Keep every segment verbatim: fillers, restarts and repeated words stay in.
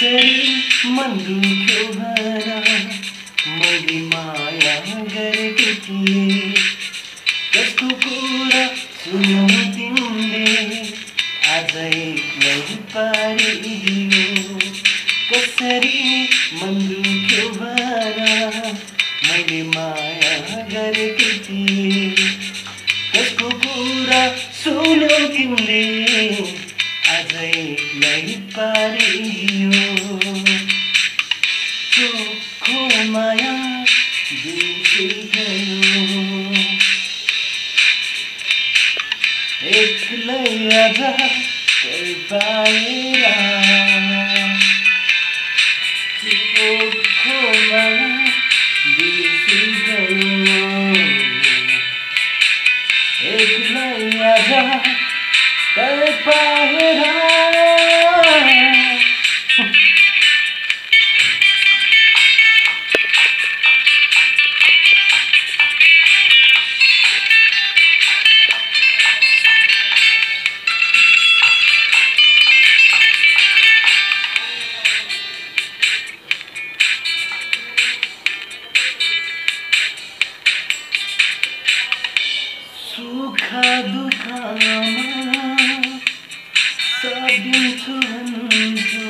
कसरी मन दुख्यो भन मैले माया गरेको थिएँ कस्तो कुरा सुन्यौ तिमीले आज एक्लै पारिदियो कसरी मन दुख्यो भन मैले माया गरेको थिएँ कसको कुरा सुन्यौ तिमीले आज एक्लै पारिदियो चोखो माया बिर्सि गयो एक्लै आज कोही पाएर चोखो माया बिर्सि गयो एक्लै आज कोही पाएर सुख दुःखमा साथ दिन्छु भन्छु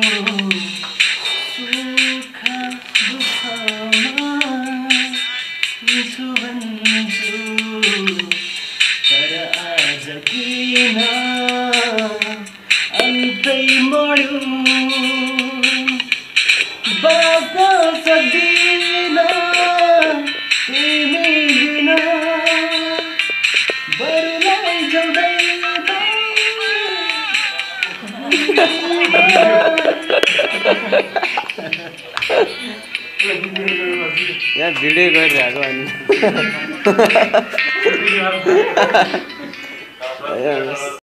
सुख दुःखमा दिन्छु भन्छु तर आज किन अन्तै मर्यो बाँच्न सक्दिन तिमी बिना बरुलाई जाउँदै यहाँ भिडियो गरिरहेको अनि